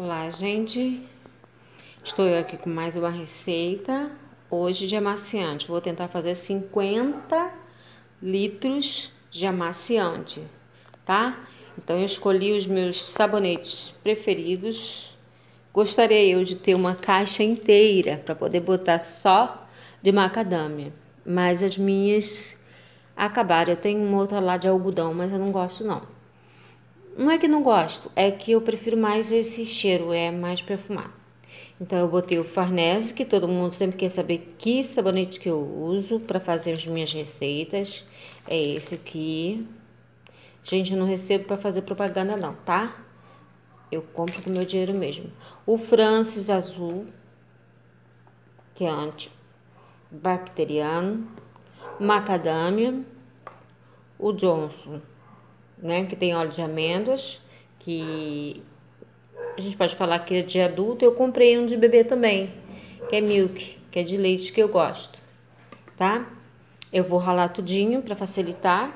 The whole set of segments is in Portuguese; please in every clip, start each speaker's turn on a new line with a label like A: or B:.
A: Olá, gente. Estou eu aqui com mais uma receita, hoje de amaciante. Vou tentar fazer 50 litros de amaciante, tá? Então, eu escolhi os meus sabonetes preferidos. Gostaria eu de ter uma caixa inteira para poder botar só de macadâmia, mas as minhas acabaram. Eu tenho uma outra lá de algodão, mas eu não gosto não. Não é que não gosto, é que eu prefiro mais esse cheiro, é mais perfumado. Então eu botei o Farnese, que todo mundo sempre quer saber que sabonete que eu uso para fazer as minhas receitas. É esse aqui. Gente, eu não recebo para fazer propaganda não, tá? Eu compro com meu dinheiro mesmo. O Francis Azul, que é antibacteriano. Macadâmia. O Johnson, né, que tem óleo de amêndoas, que a gente pode falar que é de adulto. Eu comprei um de bebê também, que é milk, que é de leite, que eu gosto, tá? Eu vou ralar tudinho para facilitar,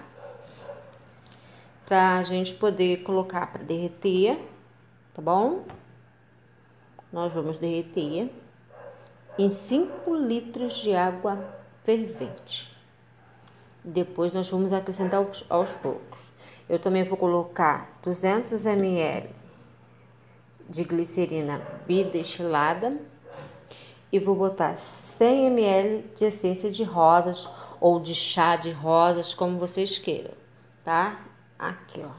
A: pra gente poder colocar para derreter, tá bom? Nós vamos derreter em 5 litros de água fervente. Depois nós vamos acrescentar aos poucos. Eu também vou colocar 200 ml de glicerina bidestilada e vou botar 100 ml de essência de rosas ou de chá de rosas, como vocês queiram, tá? Aqui, ó.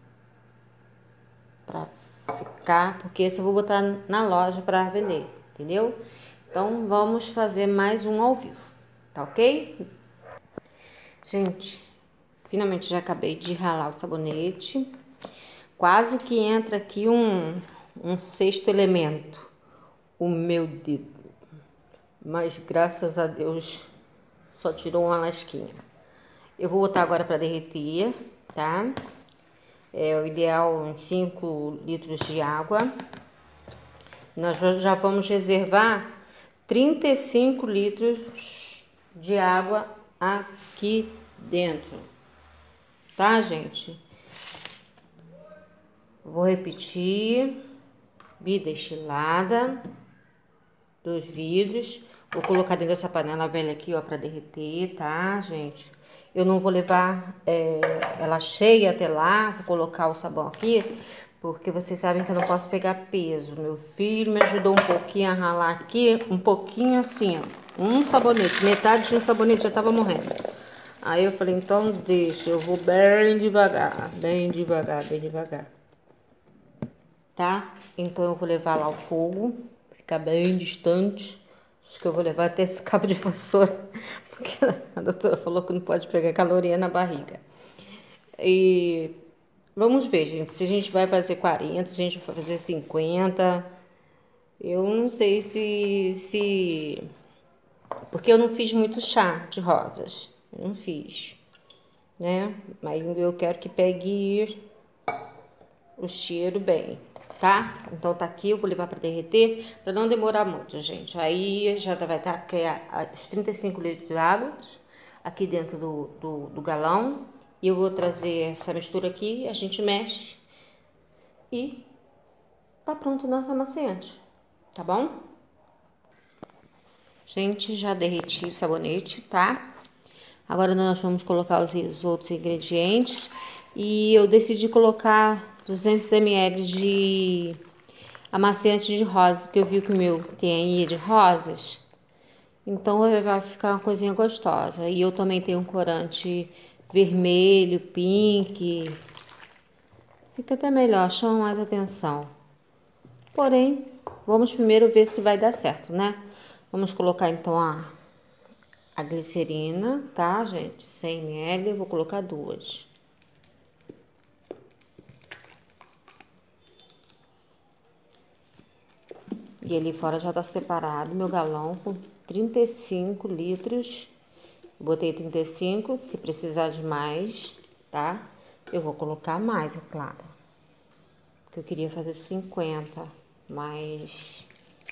A: Pra ficar, porque esse eu vou botar na loja para vender, entendeu? Então, vamos fazer mais um ao vivo, tá ok? Gente, finalmente já acabei de ralar o sabonete. Quase que entra aqui um sexto elemento, o meu dedo. Mas graças a Deus só tirou uma lasquinha. Eu vou botar agora para derreter, tá? É o ideal em 5 litros de água. Nós já vamos reservar 35 litros de água aqui dentro, tá, gente? Vou repetir: bidestilada, 2 vidros. Vou colocar dentro dessa panela velha aqui, ó, para derreter, tá, gente? Eu não vou levar ela cheia até lá. Vou colocar o sabão aqui, porque vocês sabem que eu não posso pegar peso. Meu filho me ajudou um pouquinho a ralar aqui, um pouquinho assim, ó. Um sabonete, metade de um sabonete já tava morrendo. Aí eu falei, então deixa, eu vou bem devagar, bem devagar, bem devagar. Tá? Então eu vou levar lá o fogo, ficar bem distante. Acho que eu vou levar até esse cabo de vassoura, porque a doutora falou que não pode pegar caloria na barriga. E vamos ver, gente, se a gente vai fazer 40, se a gente vai fazer 50. Eu não sei se... Porque eu não fiz muito chá de rosas, eu não fiz, né? Mas eu quero que pegue o cheiro bem, tá? Então tá aqui, eu vou levar para derreter, para não demorar muito, gente. Aí já vai estar aqui os 35 litros de água aqui dentro do galão. E eu vou trazer essa mistura aqui, a gente mexe e tá pronto o nosso amaciante, tá bom? Gente, já derreti o sabonete, tá? Agora nós vamos colocar os outros ingredientes. E eu decidi colocar 200 ml de amaciante de rosas, que eu vi que o meu tem aí de rosas. Então vai ficar uma coisinha gostosa. E eu também tenho um corante vermelho, pink. Fica até melhor, chama mais atenção. Porém, vamos primeiro ver se vai dar certo, né? Vamos colocar então a glicerina, tá, gente? 100 ml, eu vou colocar 2. E ali fora já tá separado meu galão com 35 litros. Botei 35, se precisar de mais, tá? Eu vou colocar mais, é claro. Porque eu queria fazer 50, mas...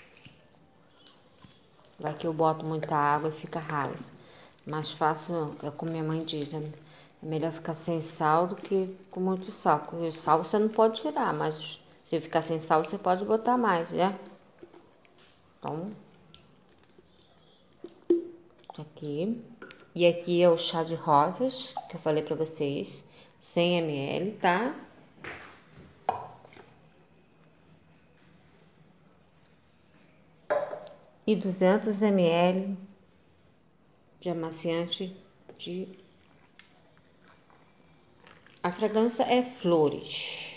A: vai que eu boto muita água e fica ralo. Mais fácil, é como minha mãe diz, é melhor ficar sem sal do que com muito sal. Porque o sal você não pode tirar, mas Se ficar sem sal, você pode botar mais, né? Então, aqui. E aqui é o chá de rosas, que eu falei pra vocês, 100 ml, tá? E 200 ml de amaciante de... A fragrância é flores.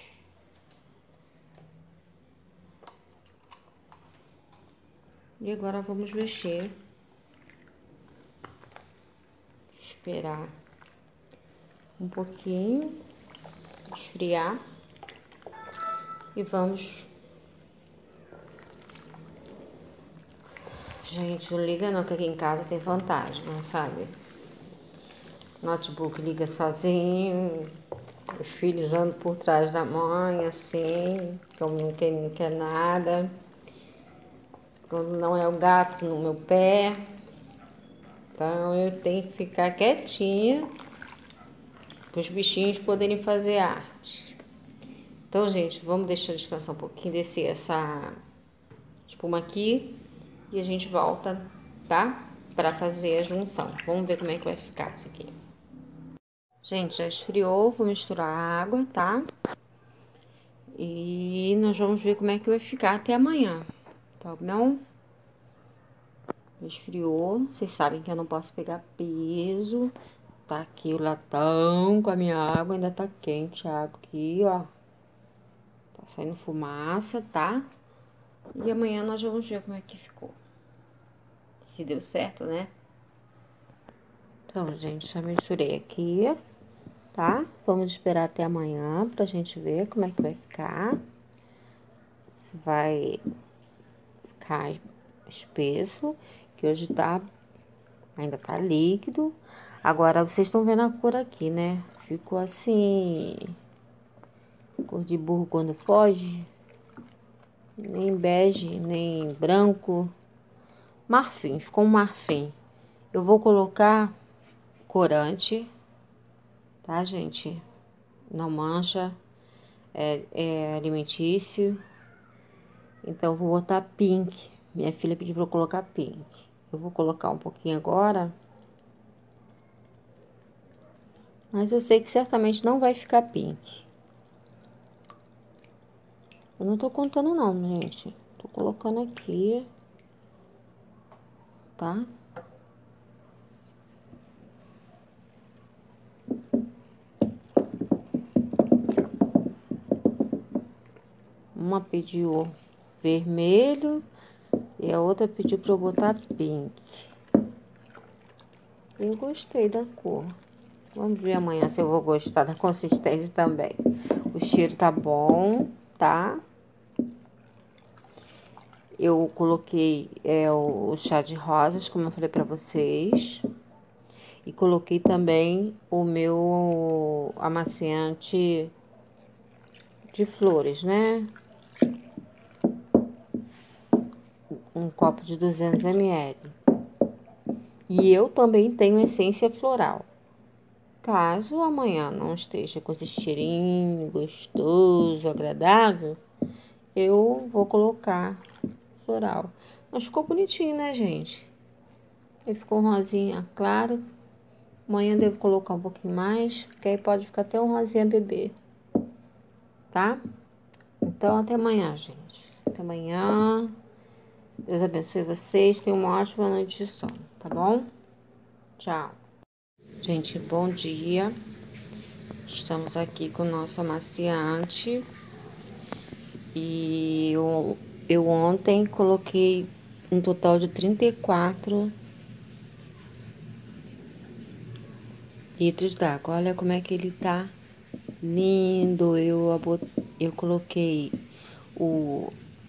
A: E agora vamos mexer. Esperar um pouquinho esfriar e vamos. Gente, não liga não, que aqui em casa tem vantagem, não sabe? Notebook liga sozinho, os filhos andam por trás da mãe, assim, como não quer nada. Quando não é o gato no meu pé, então eu tenho que ficar quietinha para os bichinhos poderem fazer arte. Então, gente, vamos deixar descansar um pouquinho, descer essa espuma aqui e a gente volta, tá? Para fazer a junção. Vamos ver como é que vai ficar isso aqui. Gente, já esfriou, vou misturar a água, tá? E nós vamos ver como é que vai ficar até amanhã, tá bom? Esfriou, vocês sabem que eu não posso pegar peso. Tá aqui o latão com a minha água, ainda tá quente a água aqui, ó. Tá saindo fumaça, tá? E amanhã nós vamos ver como é que ficou. Se deu certo, né? Então, gente, já misturei aqui, tá? Vamos esperar até amanhã pra gente ver como é que vai ficar. Se vai ficar espesso, que hoje ainda tá líquido. Agora, vocês estão vendo a cor aqui, né? Ficou assim, cor de burro quando foge. Nem bege, nem branco. Marfim, ficou um marfim. Eu vou colocar corante, tá, gente? Não mancha, é alimentício. Então, eu vou botar pink. Minha filha pediu pra eu colocar pink. Eu vou colocar um pouquinho agora. Mas eu sei que certamente não vai ficar pink. Eu não tô contando não, gente. Tô colocando aqui, tá? Uma pediu vermelho e a outra pediu pra eu botar pink. Eu gostei da cor. Vamos ver amanhã se eu vou gostar da consistência também. O cheiro tá bom, tá? Eu coloquei o chá de rosas, como eu falei pra vocês. E coloquei também o meu amaciante de flores, né? Um copo de 200 ml. E eu também tenho essência floral. Caso amanhã não esteja com esse cheirinho gostoso, agradável, eu vou colocar floral. Mas ficou bonitinho, né, gente? Ele ficou um rosinha claro. Amanhã eu devo colocar um pouquinho mais, porque aí pode ficar até um rosinha bebê. Tá? Então, até amanhã, gente. Até amanhã. Deus abençoe vocês. Tenham uma ótima noite de sono, tá bom? Tchau. Gente, bom dia. Estamos aqui com o nosso amaciante. E eu ontem coloquei um total de 34 litros d'água. Olha como é que ele tá lindo. Eu coloquei o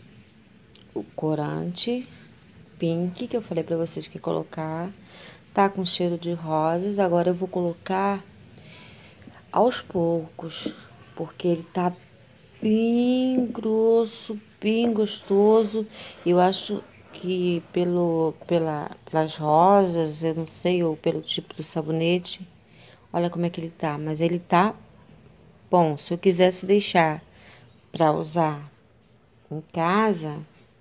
A: corante pink, que eu falei pra vocês que ia colocar. Tá com cheiro de rosas. Agora eu vou colocar aos poucos, porque ele tá bem grosso, bem gostoso. Eu acho que pelas rosas, eu não sei, ou pelo tipo do sabonete. Olha como é que ele tá, mas ele tá bom. Se eu quisesse deixar pra usar em casa,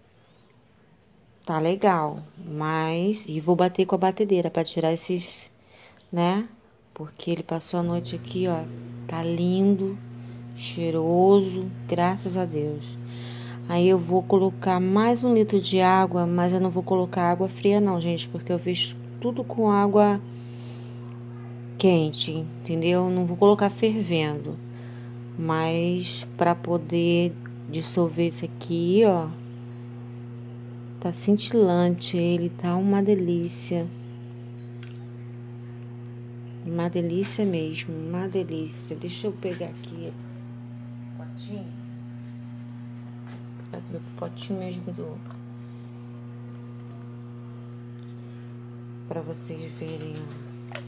A: tá legal. Mas, e vou bater com a batedeira pra tirar esses, né? Porque ele passou a noite aqui, ó. Tá lindo, cheiroso, graças a Deus. Aí eu vou colocar mais 1 litro de água, mas eu não vou colocar água fria não, gente, porque eu fiz tudo com água quente, entendeu? Não vou colocar fervendo, mas para poder dissolver isso aqui, ó, tá cintilante, ele tá uma delícia mesmo, uma delícia. Deixa eu pegar aqui o potinho, meu potinho mesmo para vocês verem, ó.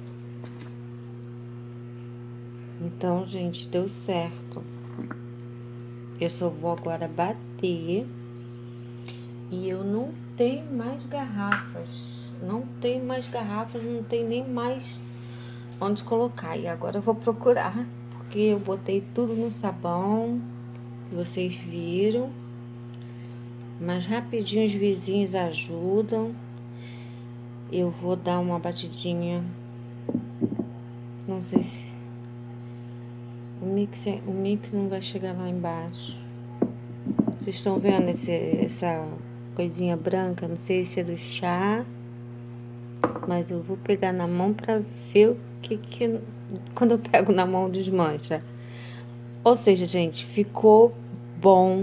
A: Então, gente, deu certo. Eu só vou agora bater. E eu não tenho mais garrafas. Não tenho mais garrafas, não tem nem mais onde colocar. E agora eu vou procurar, porque eu botei tudo no sabão, que vocês viram. Mas rapidinho os vizinhos ajudam. Eu vou dar uma batidinha. Não sei se o mix não vai chegar lá embaixo. Vocês estão vendo essa coisinha branca? Não sei se é do chá, mas eu vou pegar na mão pra ver o que quando eu pego na mão desmancha. Ou seja, gente, ficou bom.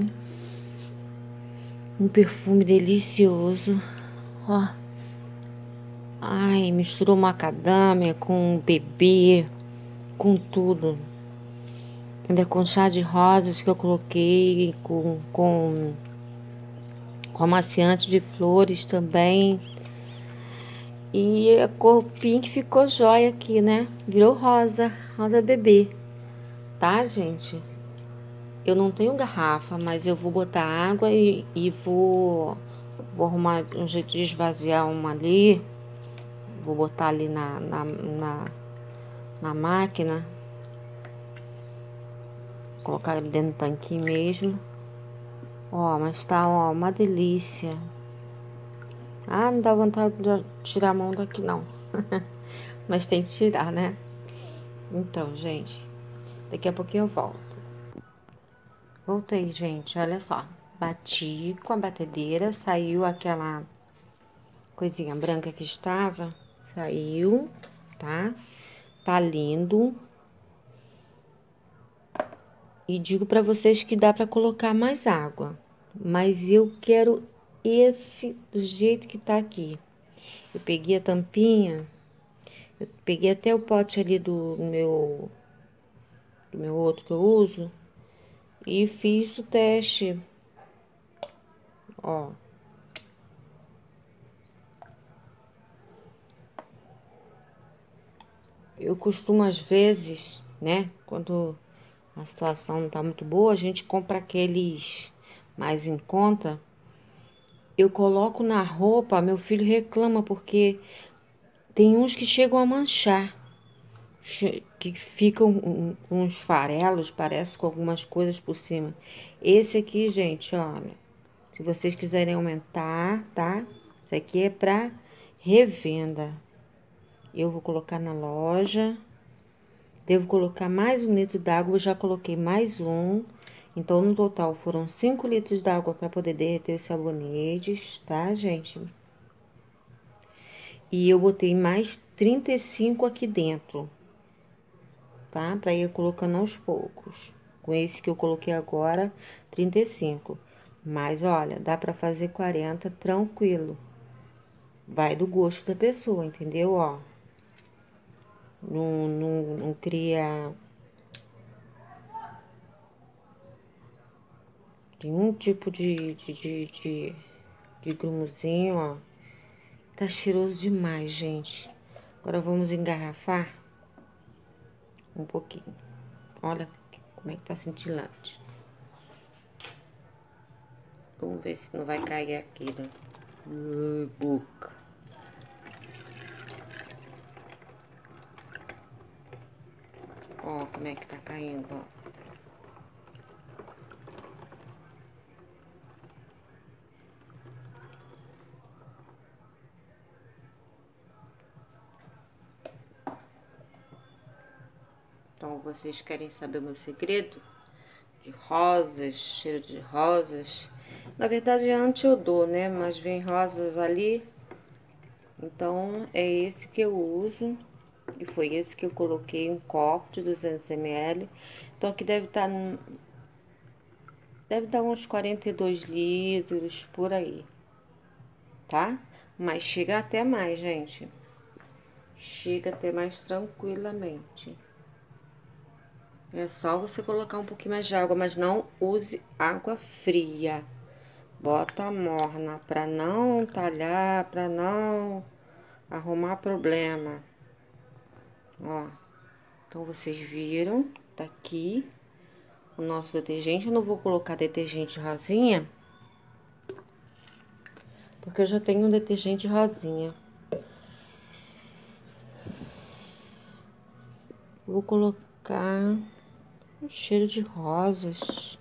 A: Um perfume delicioso. Ó. Ai, misturou macadâmia com bebê, com tudo. Ainda com chá de rosas que eu coloquei, com amaciante de flores também. E a cor pink ficou jóia aqui, né? Virou rosa, rosa bebê. Tá, gente? Eu não tenho garrafa, mas eu vou botar água e vou arrumar um jeito de esvaziar uma ali. Vou botar ali na máquina. Colocar ele dentro do tanquinho mesmo. Ó, mas tá, ó, uma delícia. Ah, não dá vontade de tirar a mão daqui, não. Mas tem que tirar, né? Então, gente, daqui a pouquinho eu volto. Voltei, gente, olha só. Bati com a batedeira, saiu aquela coisinha branca que estava. Saiu, tá? Tá lindo. E digo pra vocês que dá pra colocar mais água. Mas eu quero esse do jeito que tá aqui. Eu peguei a tampinha. Eu peguei até o pote ali do meu outro que eu uso. E fiz o teste. Ó. Eu costumo, às vezes, né? Quando a situação não tá muito boa, a gente compra aqueles mais em conta. Eu coloco na roupa, meu filho reclama porque tem uns que chegam a manchar. Que ficam com uns farelos, parece, com algumas coisas por cima. Esse aqui, gente, olha. Se vocês quiserem aumentar, tá? Isso aqui é pra revenda. Eu vou colocar na loja. Devo colocar mais 1 litro d'água. Eu já coloquei mais um. Então, no total, foram 5 litros d'água para poder derreter os sabonetes, tá, gente? E eu botei mais 35 aqui dentro, tá? Pra ir colocando aos poucos. Com esse que eu coloquei agora, 35. Mas, olha, dá pra fazer 40 tranquilo. Vai do gosto da pessoa, entendeu? Ó. Não cria nenhum tipo de grumuzinho, ó. Tá cheiroso demais, gente. Agora vamos engarrafar um pouquinho. Olha como é que tá cintilante. Vamos ver se não vai cair aqui, né? Boca. Ó, como é que tá caindo, ó. Então, vocês querem saber o meu segredo? De rosas, cheiro de rosas. Na verdade é anti-odor, né? Mas vem rosas ali. Então, é esse que eu uso. E foi esse que eu coloquei um copo de 200 ml. Então, aqui deve dar uns 42 litros por aí, tá? Mas chega até mais, gente. Chega até mais tranquilamente. É só você colocar um pouquinho mais de água, mas não use água fria. Bota morna pra não talhar, pra não arrumar problema. Ó, então vocês viram, tá aqui o nosso detergente. Eu não vou colocar detergente rosinha, porque eu já tenho um detergente rosinha. Vou colocar um cheiro de rosas.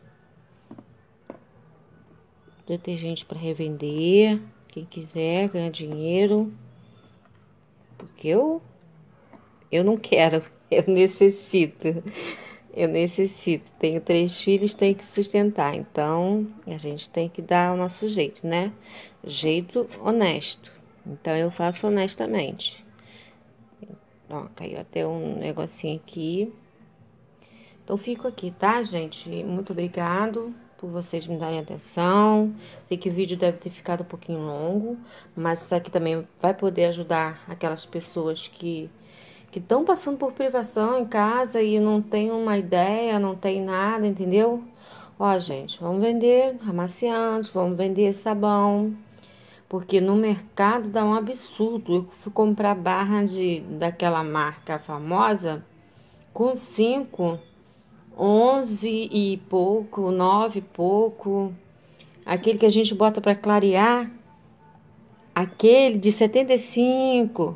A: Detergente para revender. Quem quiser ganhar dinheiro. Porque eu não quero, eu necessito. Eu necessito. Tenho 3 filhos, tenho que sustentar. Então, a gente tem que dar o nosso jeito, né? Jeito honesto. Então, eu faço honestamente. Ó, caiu até um negocinho aqui. Então, fico aqui, tá, gente? Muito obrigado por vocês me darem atenção. Sei que o vídeo deve ter ficado um pouquinho longo, mas isso aqui também vai poder ajudar aquelas pessoas que estão passando por privação em casa e não tem uma ideia, não tem nada, entendeu? Ó, gente, vamos vender amaciante, vamos vender sabão, porque no mercado dá um absurdo. Eu fui comprar barra daquela marca famosa com 5, 11 e pouco, 9 e pouco. Aquele que a gente bota para clarear, aquele de 75,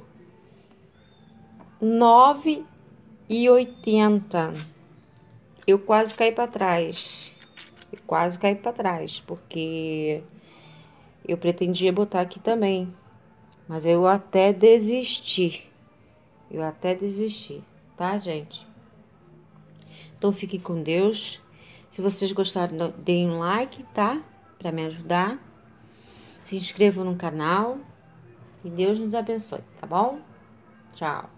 A: 9,80. Eu quase caí para trás. Porque eu pretendia botar aqui também. Mas eu até desisti. Tá, gente? Então, fiquem com Deus. Se vocês gostaram, deem um like, tá? Pra me ajudar. Se inscrevam no canal. E Deus nos abençoe, tá bom? Tchau.